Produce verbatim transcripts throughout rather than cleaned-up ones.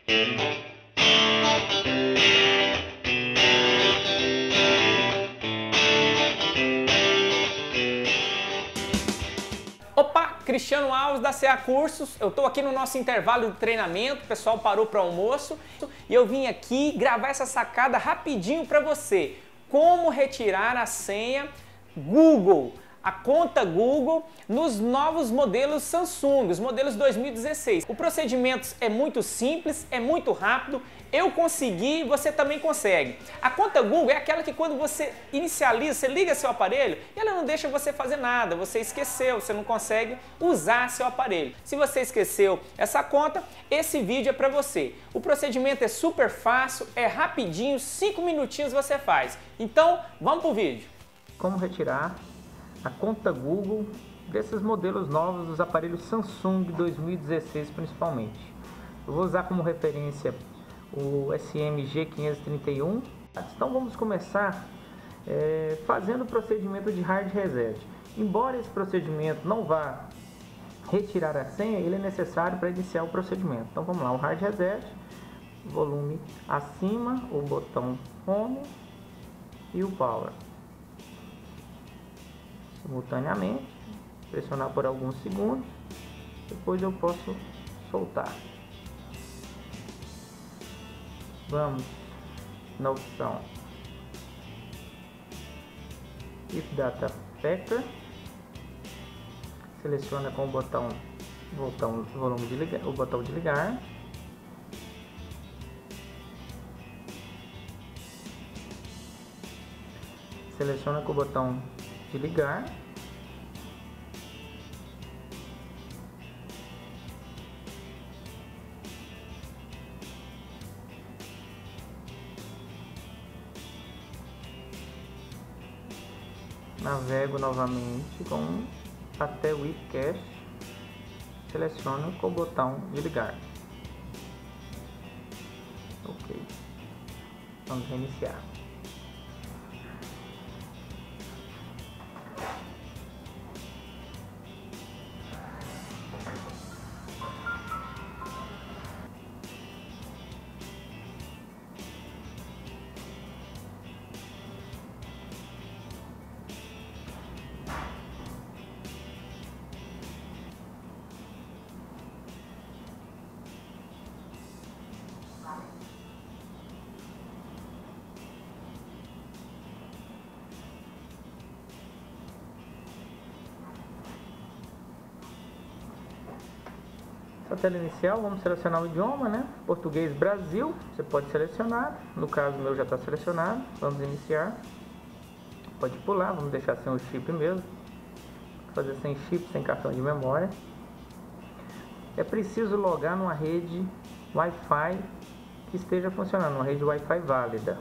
Opa, Cristiano Alves da C A Cursos. Eu estou aqui no nosso intervalo de treinamento, o pessoal parou para almoço e eu vim aqui gravar essa sacada rapidinho para você. Como retirar a senha Google, a conta Google nos novos modelos Samsung, os modelos dois mil e dezesseis. O procedimento é muito simples, é muito rápido. Eu consegui, você também consegue. A conta Google é aquela que quando você inicializa, você liga seu aparelho e ela não deixa você fazer nada, você esqueceu, você não consegue usar seu aparelho. Se você esqueceu essa conta, esse vídeo é para você. O procedimento é super fácil, é rapidinho, cinco minutinhos você faz. Então, vamos pro vídeo. Como retirar a conta Google desses modelos novos dos aparelhos Samsung dois mil e dezesseis principalmente. Eu vou usar como referência o S M G quinhentos e trinta e um. Então vamos começar é, fazendo o procedimento de hard reset. Embora esse procedimento não vá retirar a senha, ele é necessário para iniciar o procedimento. Então vamos lá, o hard reset, volume acima, o botão home e o power. Simultaneamente, pressionar por alguns segundos, depois eu posso soltar. Vamos na opção If Data Factor, seleciona com o botão, botão volume de ligar, o botão de ligar. Seleciona com o botão de ligar. Navego novamente com até o If Cache, seleciono com o botão de ligar. Ok, vamos reiniciar. Na tela inicial, vamos selecionar o idioma, né? Português Brasil, você pode selecionar. No caso, o meu já está selecionado. Vamos iniciar. Pode pular, vamos deixar sem o chip mesmo. Fazer sem chip, sem cartão de memória. É preciso logar numa rede Wi-Fi que esteja funcionando, uma rede Wi-Fi válida.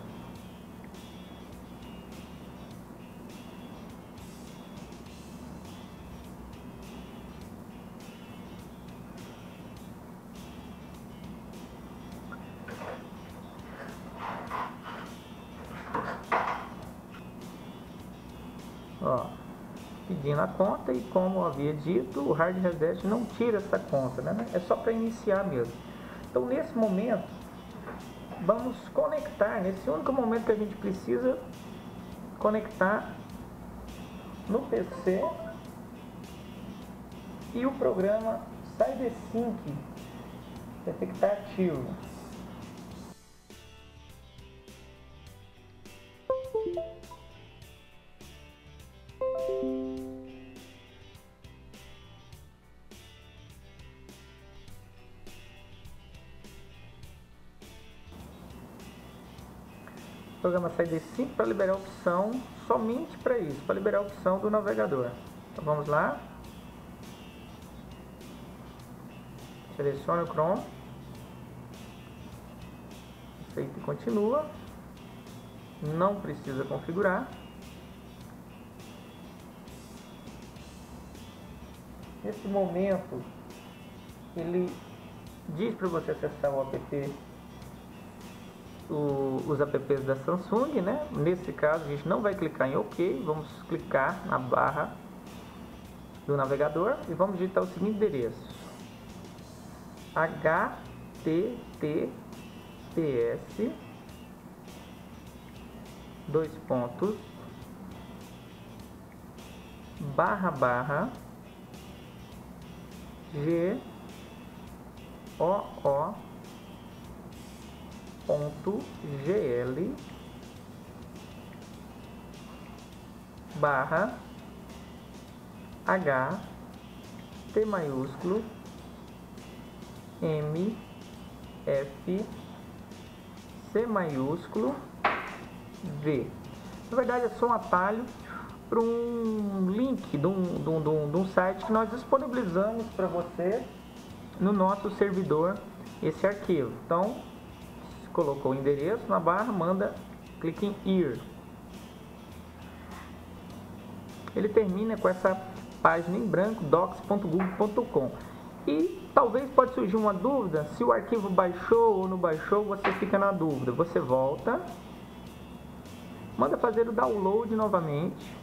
Ó, pedindo a conta, e como eu havia dito, o hard reset não tira essa conta, né? É só para iniciar mesmo. Então nesse momento vamos conectar, nesse único momento que a gente precisa conectar no P C, e o programa CyberSync vai ter que estar ativo. O programa CyberSync para liberar a opção, somente para isso, para liberar a opção do navegador. Então vamos lá. Selecione o Chrome. Aceita e continua. Não precisa configurar. Nesse momento, ele diz para você acessar o app, o, os apps da Samsung, né? Nesse caso, a gente não vai clicar em OK, vamos clicar na barra do navegador e vamos digitar o seguinte endereço: h https dois pontos barra barra g o o ponto gl barra h t maiúsculo m f c maiúsculo v. Na verdade é só um atalho para um link de um, de, um, de, um, de um site que nós disponibilizamos para você no nosso servidor esse arquivo. Então, colocou o endereço na barra, manda, clique em Here. Ele termina com essa página em branco, docs ponto google ponto com. E talvez pode surgir uma dúvida, se o arquivo baixou ou não baixou, você fica na dúvida. Você volta, manda fazer o download novamente.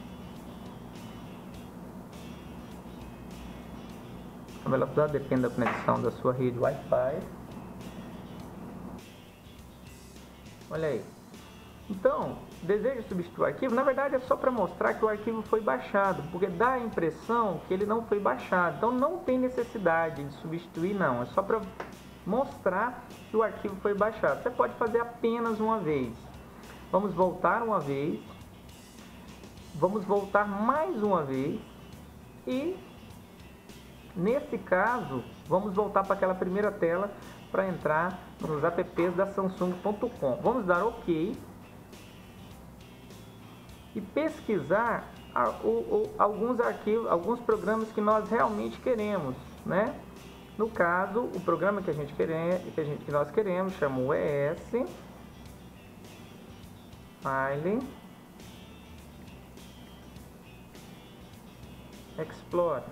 A velocidade depende da conexão da sua rede Wi-Fi. Olha aí. Então, deseja substituir o arquivo? Na verdade é só para mostrar que o arquivo foi baixado, porque dá a impressão que ele não foi baixado. Então não tem necessidade de substituir, não. É só para mostrar que o arquivo foi baixado. Você pode fazer apenas uma vez. Vamos voltar uma vez. Vamos voltar mais uma vez. E nesse caso, vamos voltar para aquela primeira tela para entrar nos apps da Samsung ponto com. Vamos dar OK e pesquisar alguns arquivos, alguns programas que nós realmente queremos, né? No caso, o programa que a gente quer, que a gente que nós queremos chama o E S File Explorer.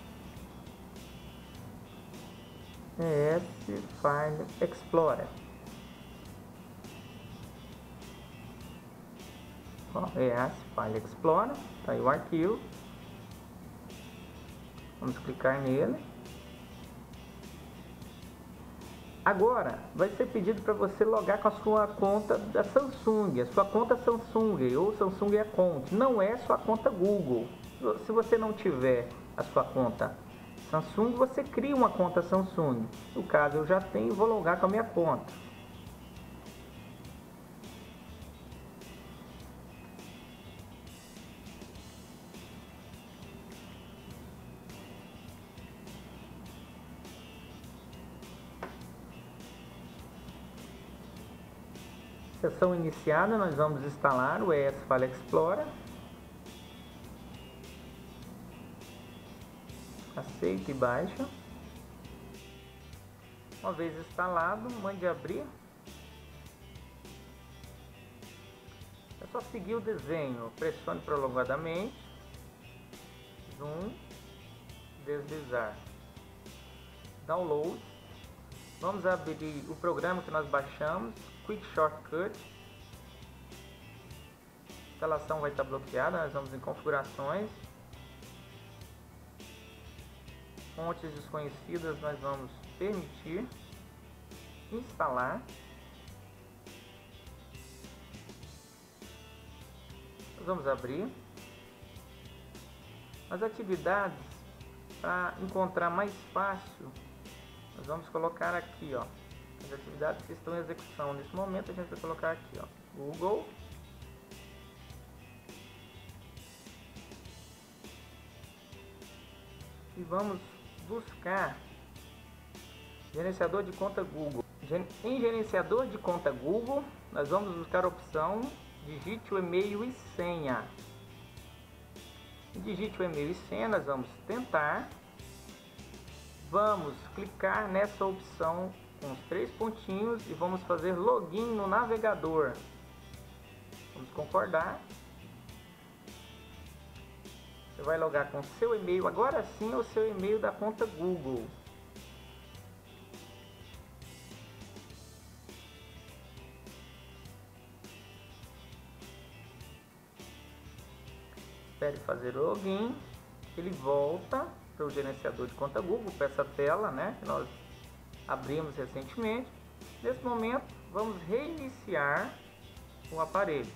E S File Explorer. E S File Explorer, tá aí o arquivo. Vamos clicar nele. Agora vai ser pedido para você logar com a sua conta da Samsung, a sua conta Samsung ou Samsung Account. Não é sua conta Google. Se você não tiver a sua conta Samsung, você cria uma conta Samsung. No caso, eu já tenho, vou logar com a minha conta. Sessão iniciada, nós vamos instalar o E S File Explorer. Aceita e baixa. Uma vez instalado, mande abrir. É só seguir o desenho, pressione prolongadamente, zoom, deslizar, download. Vamos abrir o programa que nós baixamos, Quick Shortcut. A instalação vai estar bloqueada, nós vamos em configurações. Fontes desconhecidas nós vamos permitir. Instalar. Nós vamos abrir. As atividades, para encontrar mais fácil, nós vamos colocar aqui, ó, as atividades que estão em execução. Nesse momento a gente vai colocar aqui, ó, Google. E vamos buscar gerenciador de conta Google. Em gerenciador de conta Google, nós vamos buscar a opção digite o e-mail e senha. Digite o e-mail e senha, nós vamos tentar. Vamos clicar nessa opção com os três pontinhos e vamos fazer login no navegador. Vamos concordar. Você vai logar com o seu e-mail, agora sim, o seu e-mail da conta Google. Espere fazer o login, ele volta para o gerenciador de conta Google, para essa tela, né, que nós abrimos recentemente. Nesse momento, vamos reiniciar o aparelho.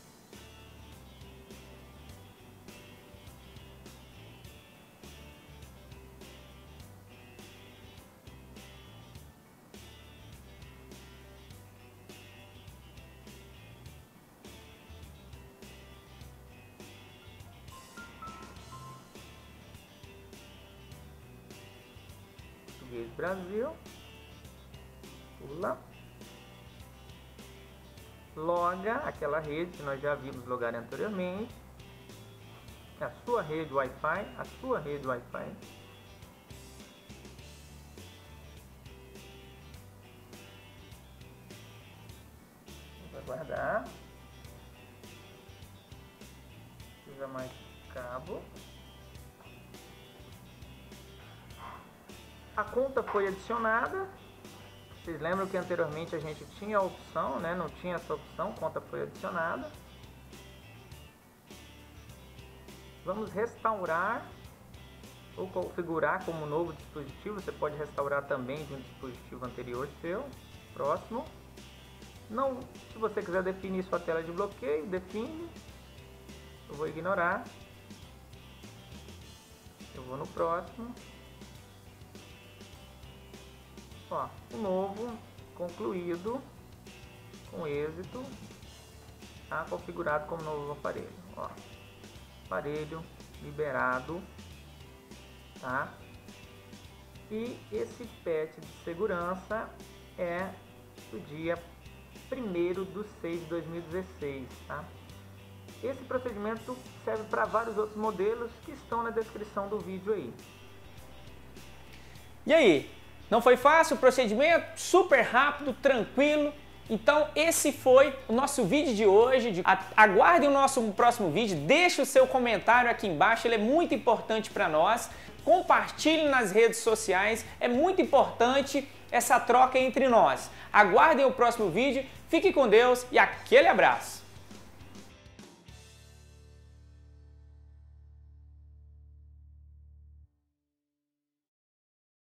Português Brasil, pula, loga aquela rede que nós já vimos logar anteriormente, a sua rede Wi-Fi, a sua rede Wi-Fi. Vamos aguardar. Precisa mais cabo. A conta foi adicionada. Vocês lembram que anteriormente a gente tinha a opção, né? Não tinha essa opção, conta foi adicionada. Vamos restaurar ou configurar como novo dispositivo. Você pode restaurar também de um dispositivo anterior seu. Próximo. Não, se você quiser definir sua tela de bloqueio, define. Eu vou ignorar. Eu vou no próximo. Ó, o novo concluído com êxito, tá configurado como novo aparelho. Ó, aparelho liberado, tá? E esse patch de segurança é do dia primeiro de seis de dois mil e dezesseis, tá? Esse procedimento serve para vários outros modelos que estão na descrição do vídeo aí. E aí? Não foi fácil o procedimento? Super rápido, tranquilo. Então esse foi o nosso vídeo de hoje. Aguarde o nosso próximo vídeo, deixe o seu comentário aqui embaixo, ele é muito importante para nós. Compartilhe nas redes sociais, é muito importante essa troca entre nós. Aguardem o próximo vídeo, fique com Deus e aquele abraço!